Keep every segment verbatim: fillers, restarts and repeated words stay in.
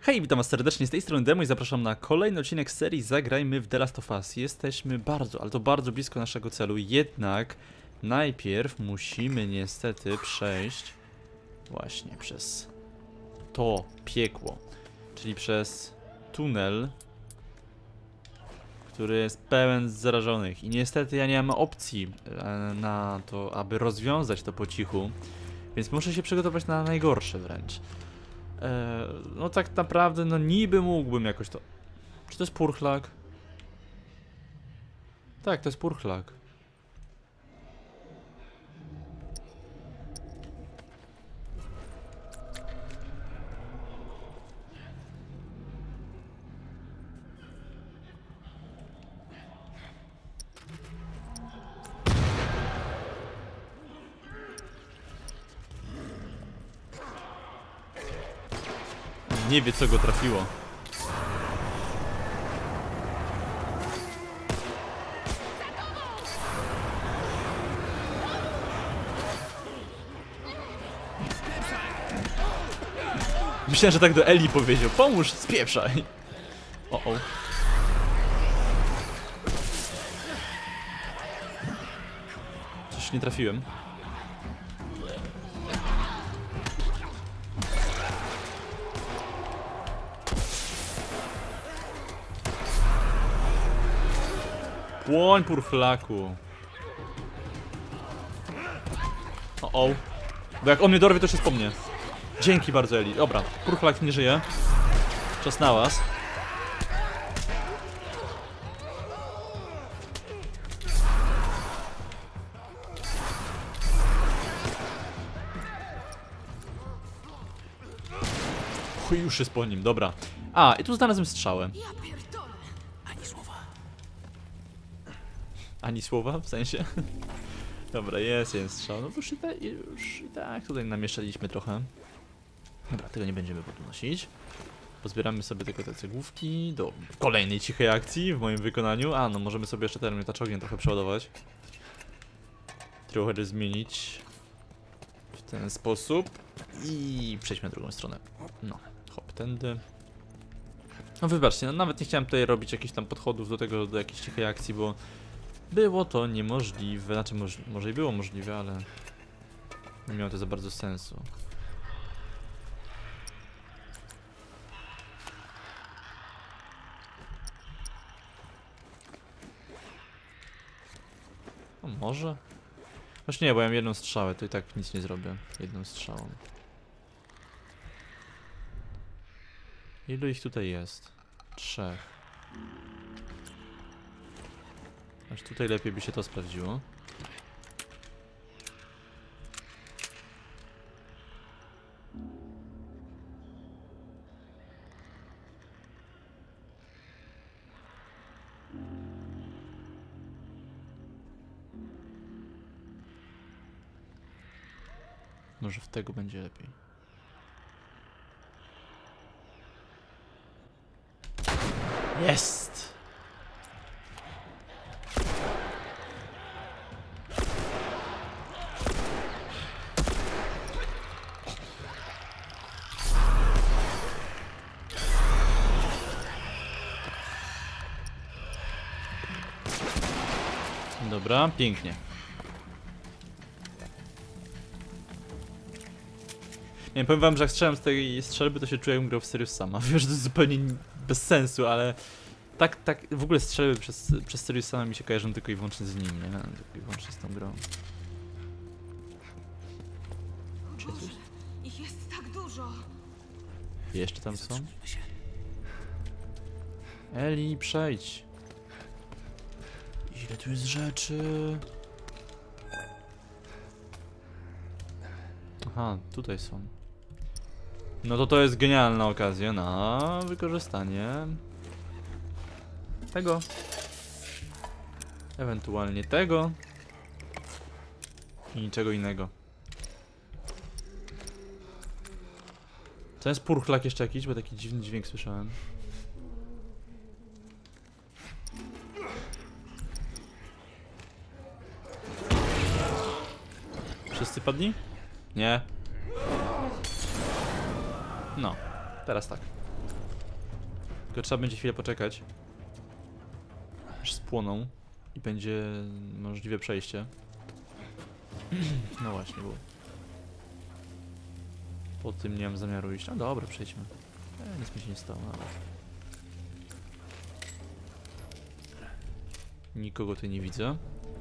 Hej, witam was serdecznie, z tej strony Demo i zapraszam na kolejny odcinek serii Zagrajmy w The Last of Us. Jesteśmy bardzo, ale to bardzo blisko naszego celu, jednak najpierw musimy niestety przejść właśnie przez to piekło, czyli przez tunel, który jest pełen zarażonych i niestety ja nie mam opcji na to, aby rozwiązać to po cichu, więc muszę się przygotować na najgorsze wręcz. Eee, no tak naprawdę, no niby mógłbym jakoś to... Czy to jest purchlak? Tak, to jest purchlak. Nie wie, co go trafiło. Myślałem, że tak do Eli powiedział. Pomóż, spieprzaj. O, o. Coś nie trafiłem. Płoń, purchlaku. O, o. Bo jak on mnie dorwie, to się wspomnie. Dzięki bardzo, Eli. Dobra, purchlak nie żyje. Czas na was. Chuj, już jest po nim, dobra. A, i tu znalazłem strzałę. Ani słowa. Ani słowa, w sensie? Dobra, jest jeden strzał. No już i, ta, już i tak tutaj namieszaliśmy trochę. Dobra, tego nie będziemy podnosić. Pozbieramy sobie tylko te cegłówki do kolejnej cichej akcji w moim wykonaniu. A, no możemy sobie jeszcze ten miotacz ognia trochę przeładować. Trochę zmienić w ten sposób. I przejdźmy na drugą stronę. No, hop, tędy. No wybaczcie, no nawet nie chciałem tutaj robić jakichś tam podchodów do tego, do jakiejś cichej akcji, bo było to niemożliwe. Znaczy, moż, może i było możliwe, ale nie miało to za bardzo sensu. No może? Właśnie nie, bo ja mam jedną strzałę, to i tak nic nie zrobię jedną strzałą. Ilu ich tutaj jest? Trzech. Aż tutaj lepiej by się to sprawdziło. Może w tego będzie lepiej. Jest! Dobra, pięknie. Nie powiem wam, że jak strzelam z tej strzelby, to się czuję, jakbym grał w Serious Sama. Wiem, że to jest zupełnie bez sensu, ale tak, tak, w ogóle strzelby przez, przez Serious Sama mi się kojarzą tylko i wyłącznie z nim, nie? Tylko i wyłącznie z tą grą. Boże, ich jest tak dużo. Jeszcze tam są? Eli, przejdź. Ile tu jest rzeczy? Aha, tutaj są. No to to jest genialna okazja na wykorzystanie tego. Ewentualnie tego. I niczego innego. To jest purchlak jeszcze jakiś, bo taki dziwny dźwięk słyszałem. Wszyscy padli? Nie. No, teraz tak. Tylko trzeba będzie chwilę poczekać, aż spłoną i będzie możliwe przejście. No właśnie, bo po tym nie mam zamiaru iść. No dobra, przejdźmy. E, nic mi się nie stało, ale... Nikogo tu nie widzę.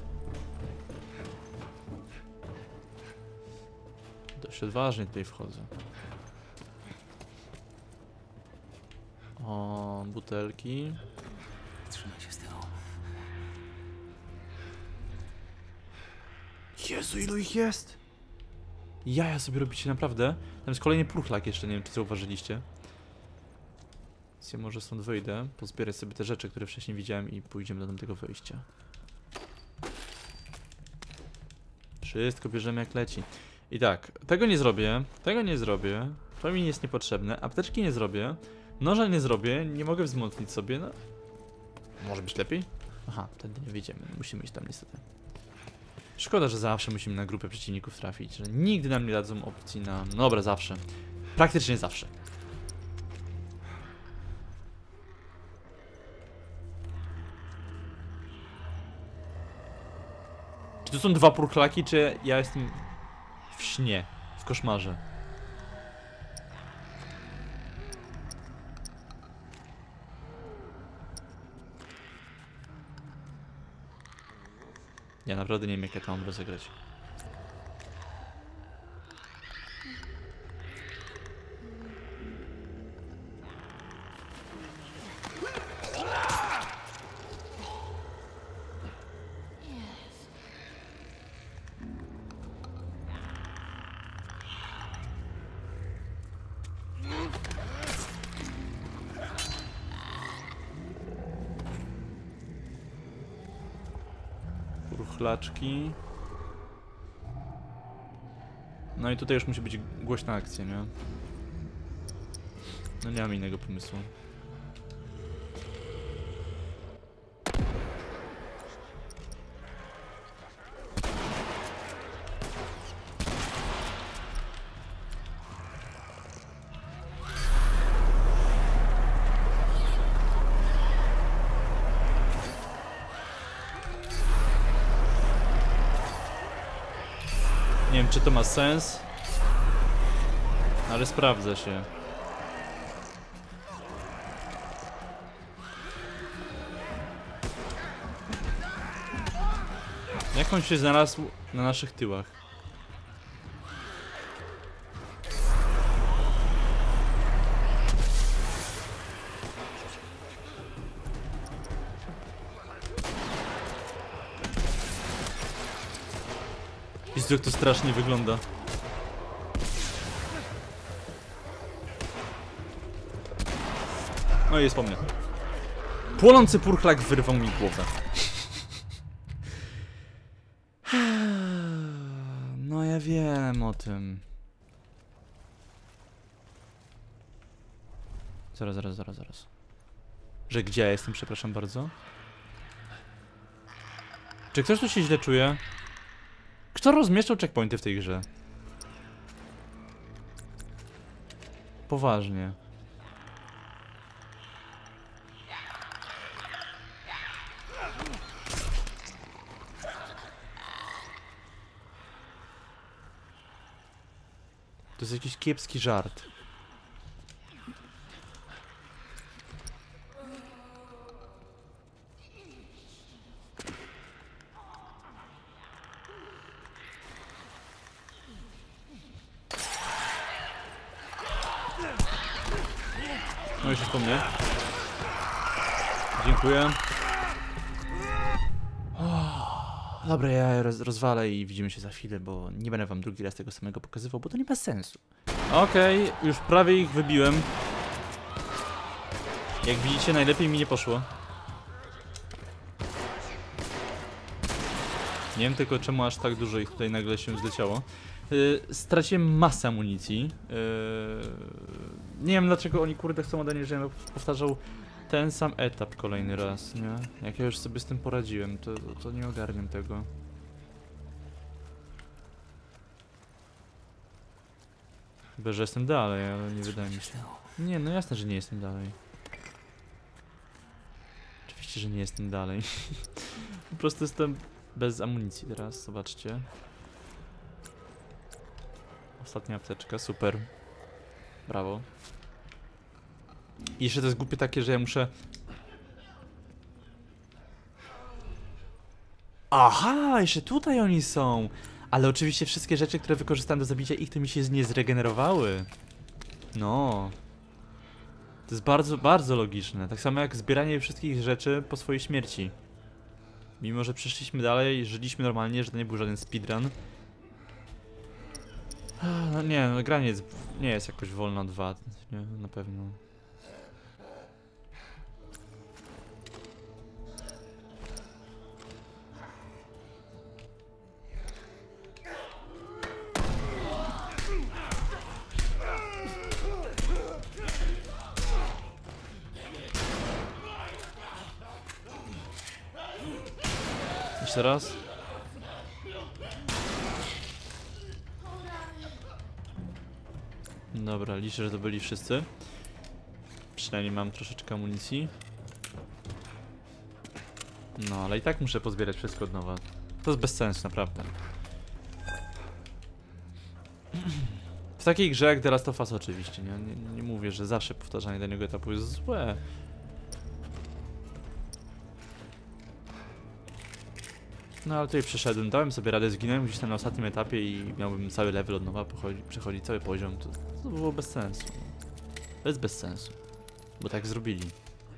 Dość odważnie tutaj wchodzę. O, butelki. Trzymaj się z tyłu. Jezu, ilu ich jest? Jaja sobie robicie, naprawdę. Tam jest kolejny purchlak jeszcze, nie wiem czy zauważyliście. Więc ja może stąd wyjdę, pozbierać sobie te rzeczy, które wcześniej widziałem i pójdziemy do tamtego wejścia. Wszystko bierzemy jak leci. I tak, tego nie zrobię, tego nie zrobię, to mi jest niepotrzebne, apteczki nie zrobię, noża nie zrobię, nie mogę wzmocnić sobie, no... Może być lepiej? Aha, wtedy nie wyjdziemy, musimy iść tam niestety. Szkoda, że zawsze musimy na grupę przeciwników trafić, że nigdy nam nie dadzą opcji na... No dobra, zawsze. Praktycznie zawsze. Czy to są dwa purchlaki, czy ja jestem w śnie, w koszmarze? Ja naprawdę nie wiem jak ja to mam rozegrać. Purchlaczki. No i tutaj już musi być głośna akcja, nie? No nie mam innego pomysłu. Nie wiem, czy to ma sens, ale sprawdza się. Jak on się znalazł na naszych tyłach? Jezu, jak to strasznie wygląda. No i jest po mnie. Płonący purchlak wyrwał mi głowę. No ja wiem o tym. Zaraz, zaraz, zaraz, zaraz. Że gdzie ja jestem, przepraszam bardzo. Czy ktoś tu się źle czuje? Kto rozmieszczał checkpointy w tej grze? Poważnie. To jest jakiś kiepski żart. No już jest po mnie. Dziękuję. Oh, dobra, ja roz, rozwalę i widzimy się za chwilę, bo nie będę wam drugi raz tego samego pokazywał, bo to nie ma sensu. Okej, okay, już prawie ich wybiłem. Jak widzicie, najlepiej mi nie poszło. Nie wiem tylko czemu aż tak dużo ich tutaj nagle się zleciało. Yy, straciłem masę amunicji. Yy, nie wiem dlaczego oni kurde chcą ode mnie, żebym powtarzał ten sam etap kolejny raz, nie? Jak ja już sobie z tym poradziłem, to, to nie ogarniam tego. Chyba, że jestem dalej, ale nie wydaje mi się. Nie, no jasne, że nie jestem dalej. oczywiście, że nie jestem dalej. Po prostu jestem bez amunicji teraz, zobaczcie. Ostatnia apteczka, super. Brawo. I jeszcze to jest głupie takie, że ja muszę... Aha, jeszcze tutaj oni są! Ale oczywiście wszystkie rzeczy, które wykorzystałem do zabicia ich, to mi się nie zregenerowały. No. To jest bardzo, bardzo logiczne. Tak samo jak zbieranie wszystkich rzeczy po swojej śmierci. Mimo, że przeszliśmy dalej, żyliśmy normalnie, że to nie był żaden speedrun. No nie, no gra nie jest, nie jest jakoś wolna od wad, nie, na pewno. Jeszcze raz. Dobra, liczę, że to byli wszyscy. Przynajmniej mam troszeczkę amunicji. No, ale i tak muszę pozbierać wszystko od nowa. To jest bez sensu, naprawdę. W takiej grze jak The Last of Us oczywiście, nie? Nie, nie mówię, że zawsze powtarzanie danego etapu jest złe. No ale tutaj przeszedłem, dałem sobie radę, zginąłem gdzieś tam na ostatnim etapie i miałbym cały level od nowa, pochodzi, przechodzić cały poziom, to, to było bez sensu. To jest bez sensu, bo tak zrobili.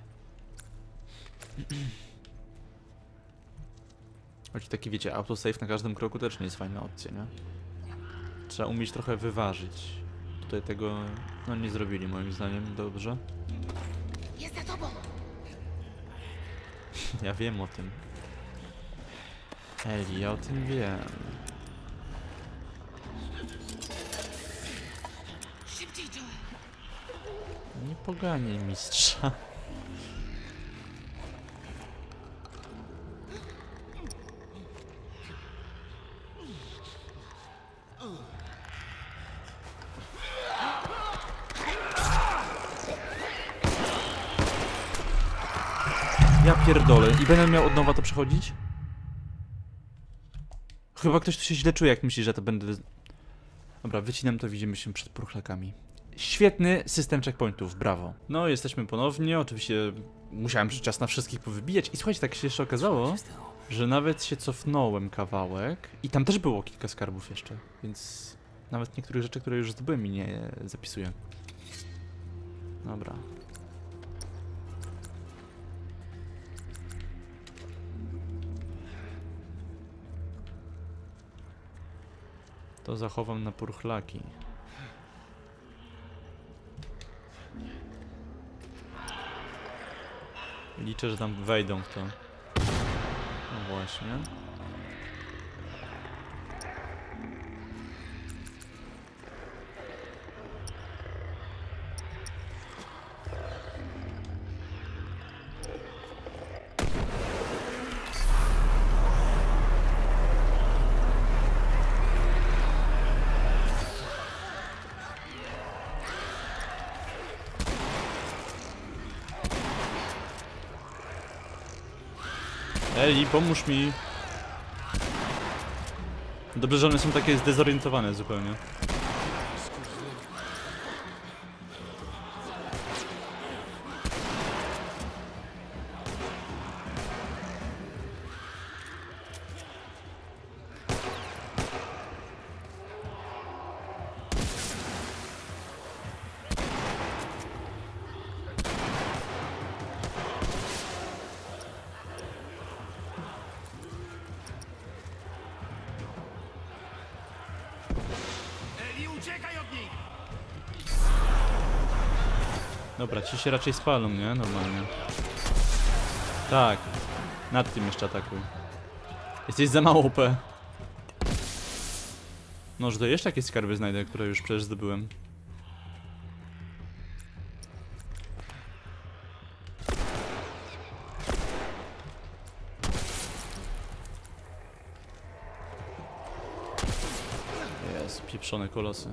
Choć taki wiecie, autosave na każdym kroku też nie jest fajna opcja, nie? Trzeba umieć trochę wyważyć. Tutaj tego, no nie zrobili moim zdaniem dobrze. Jest za tobą! Ja wiem o tym. Eli, ja o tym wiem. Szybciej, Joel! Nie poganiaj mistrza. Ja pierdolę. I będę miał od nowa to przechodzić? Chyba ktoś tu się źle czuje, jak myśli, że to będę... Dobra, wycinam to, widzimy się przed purchlakami. Świetny system checkpointów, brawo. No, jesteśmy ponownie, oczywiście musiałem czas na wszystkich powybijać i słuchajcie, tak się jeszcze okazało, że nawet się cofnąłem kawałek i tam też było kilka skarbów jeszcze, więc nawet niektórych rzeczy, które już zdobyłem, mi nie zapisuję. Dobra. To zachowam na purchlaki. Liczę, że tam wejdą w to. No właśnie. Eli, pomóż mi. Dobrze, że one są takie zdezorientowane zupełnie. Dobra, ci się raczej spalą, nie? Normalnie. Tak. Nad tym jeszcze atakuj. Jesteś za mało O P. No, że to jeszcze jakieś skarby znajdę, które już przecież zdobyłem. Jezu, pieprzone kolosy.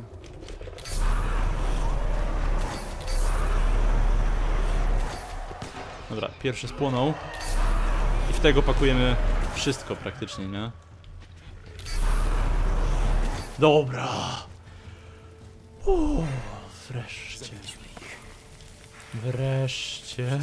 Dobra, pierwszy spłonął. w tego pakujemy wszystko praktycznie, nie? Dobra. O, wreszcie. Wreszcie.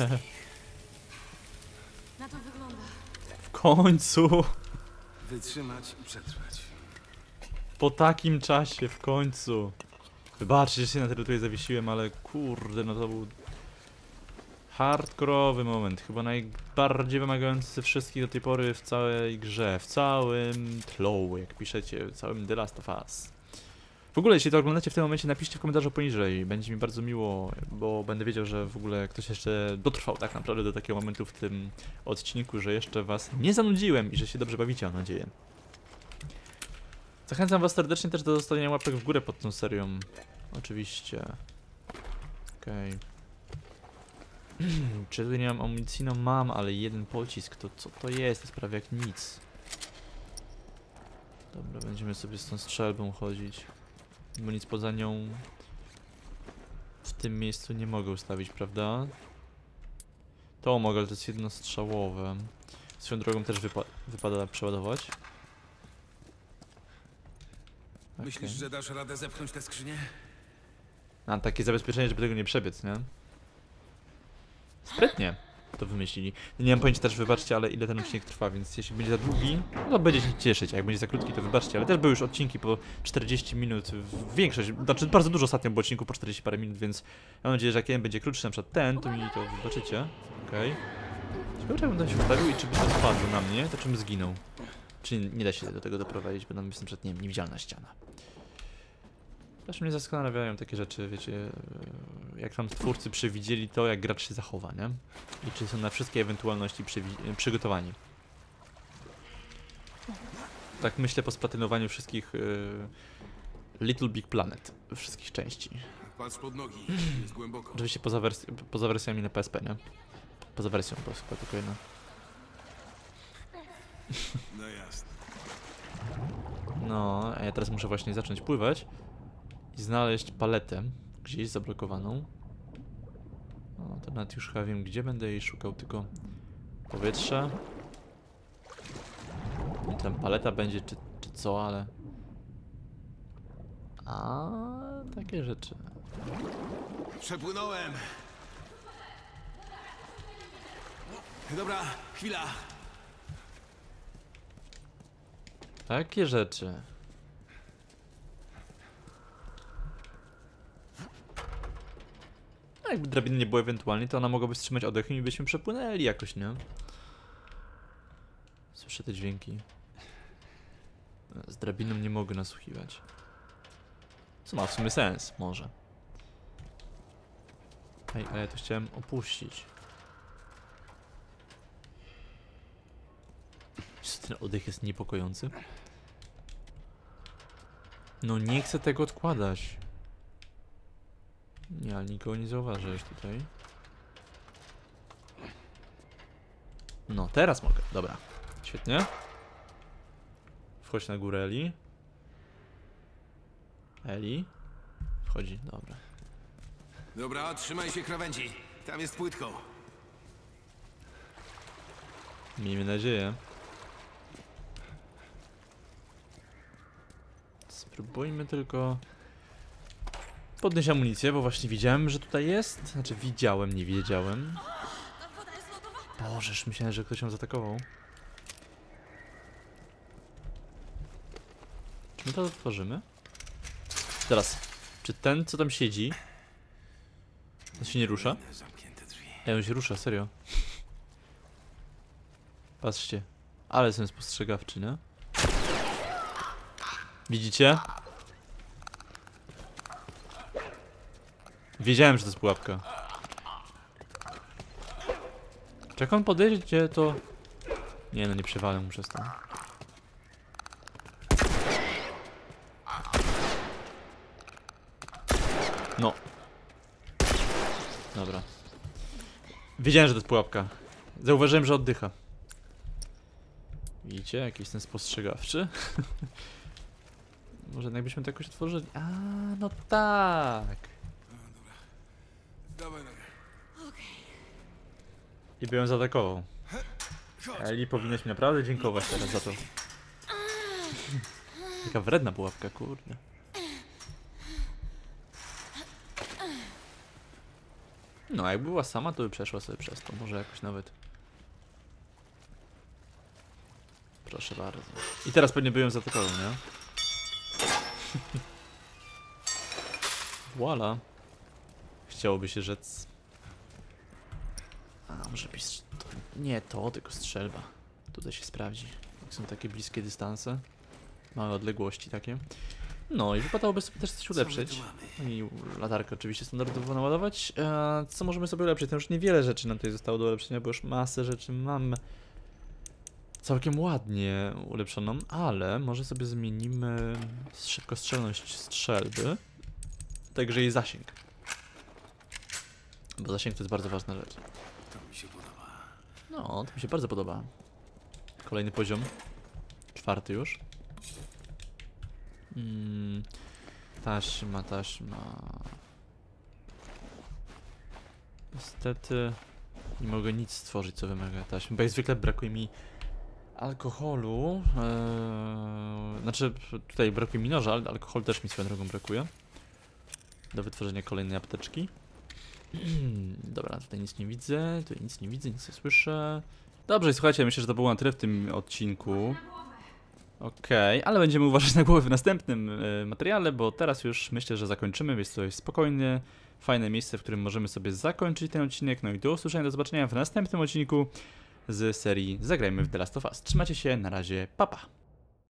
Na to wygląda. W końcu. Wytrzymać i przetrwać. Po takim czasie, w końcu. Wybaczcie, że się na tyle tutaj zawiesiłem, ale kurde, no to był hardkorowy moment. Chyba najbardziej wymagający ze wszystkich do tej pory w całej grze. W całym tlow, jak piszecie, w całym The Last of Us. W ogóle, jeśli to oglądacie w tym momencie, napiszcie w komentarzu poniżej. Będzie mi bardzo miło, bo będę wiedział, że w ogóle ktoś jeszcze dotrwał tak naprawdę do takiego momentu w tym odcinku, że jeszcze was nie zanudziłem i że się dobrze bawicie, mam nadzieję. Zachęcam was serdecznie też do zostawienia łapek w górę pod tą serią. Oczywiście. Okej. Okay. Czy tutaj nie mam amunicji? No mam, ale jeden pocisk. To co to jest? To jest prawie jak nic. Dobra, będziemy sobie z tą strzelbą chodzić. Bo nic poza nią w tym miejscu nie mogę ustawić, prawda? To mogę, ale to jest jednostrzałowe. Swoją drogą też wypa wypada przeładować. Okay. Myślisz, że dasz radę zepchnąć tę skrzynię? Mam takie zabezpieczenie, żeby tego nie przebiec, nie? Sprytnie to wymyślili. Nie mam pojęcia też, wybaczcie, ale ile ten odcinek trwa, więc jeśli będzie za długi, no to będzie się cieszyć, a jak będzie za krótki, to wybaczcie, ale też były już odcinki po czterdzieści minut, większość, znaczy bardzo dużo ostatnio było odcinków po czterdzieści parę minut, więc mam nadzieję, że jak jeden będzie krótszy, na przykład ten, to mi to wybaczycie. Okej. Okay. Ciekawe, czy bym tam się ustawił i czy by się spadł na mnie, to czym zginął. Czy nie, nie da się do tego doprowadzić, bo tam jest na przykład, nie wiem, niewidzialna ściana. Też mnie zastanawiają takie rzeczy, wiecie, jak tam twórcy przewidzieli to, jak gracz się zachowa, nie? I czy są na wszystkie ewentualności przygotowani. Tak myślę po splatynowaniu wszystkich yy, Little Big Planet, wszystkich części. Patrz pod nogi, jest głęboko. Oczywiście poza, wers poza wersjami na P S P, nie? Poza wersją po prostu, tylko jedna. No jasne. No, a ja teraz muszę właśnie zacząć pływać i znaleźć paletę gdzieś zablokowaną. No to nawet już chyba wiem, gdzie będę jej szukał, tylko powietrze. I tam paleta będzie, czy, czy co, ale... A takie rzeczy. Przepłynąłem. Dobra, chwila. Takie rzeczy. No jakby drabiny nie było ewentualnie, to ona mogłaby wstrzymać oddech i byśmy przepłynęli jakoś, nie? Słyszę te dźwięki. Z drabiną nie mogę nasłuchiwać. Co ma w sumie sens, może. Ej, ale ja to chciałem opuścić. Czy ten oddech jest niepokojący? No nie chcę tego odkładać. Nie, ale nikogo nie zauważyłeś tutaj. No, teraz mogę. Dobra. Świetnie. Wchodź na górę, Eli. Eli. Wchodzi, dobra. Dobra, trzymaj się krawędzi. Tam jest płytko. Miejmy nadzieję. Spróbujmy tylko podnieść amunicję, bo właśnie widziałem, że tutaj jest. Znaczy widziałem, nie wiedziałem. Ta woda jest lodowa. Bożeż, myślałem, że ktoś ją zaatakował. Czy my to otworzymy? Teraz, czy ten, co tam siedzi, to się nie rusza? Zamknięte drzwi. Ej, on się rusza, serio. Patrzcie, ale jestem spostrzegawczy, nie? Widzicie? Wiedziałem, że to jest pułapka. Czy jak on podejdzie, to... Nie no, nie przewalę mu przez to. No. Dobra. Wiedziałem, że to jest pułapka. Zauważyłem, że oddycha. Widzicie? Jaki jestem spostrzegawczy. Może jednak byśmy to jakoś otworzyli. A, no tak. Dawaj, dawaj. I by ją zaatakował. Eli, powinnaś mi naprawdę dziękować teraz za to. Jaka wredna pułapka, kurde. No, jak była sama, to by przeszła sobie przez to. Może jakoś nawet. Proszę bardzo. I teraz pewnie by ją zaatakował, nie? Voila. Chciałoby się rzec. A, może być to nie to, tylko strzelba. Tutaj się sprawdzi. Jak są takie bliskie dystanse. Małe odległości takie. No i wypadałoby sobie też coś ulepszyć. No i latarkę oczywiście standardowo naładować. Eee, co możemy sobie ulepszyć? To już niewiele rzeczy nam tutaj zostało do ulepszenia, bo już masę rzeczy mam całkiem ładnie ulepszoną, ale może sobie zmienimy szybkostrzelność strzelby, także jej zasięg. Bo zasięg to jest bardzo ważna rzecz. To mi się podoba. No, to mi się bardzo podoba. Kolejny poziom. Czwarty już. Mm, taśma, taśma. Niestety nie mogę nic stworzyć, co wymaga taśmy, bo jak zwykle brakuje mi alkoholu. Eee, znaczy, tutaj brakuje mi noża, ale alkohol też mi swoją drogą brakuje. Do wytworzenia kolejnej apteczki. Dobra, tutaj nic nie widzę, tutaj nic nie widzę, nic nie słyszę. Dobrze, słuchajcie, myślę, że to było na tyle w tym odcinku. Okej, okay, ale będziemy uważać na głowę w następnym y, materiale, bo teraz już myślę, że zakończymy. Jest to spokojne, fajne miejsce, w którym możemy sobie zakończyć ten odcinek. No i do usłyszenia, do zobaczenia w następnym odcinku z serii Zagrajmy w The Last of Us. Trzymajcie się, na razie, pa pa!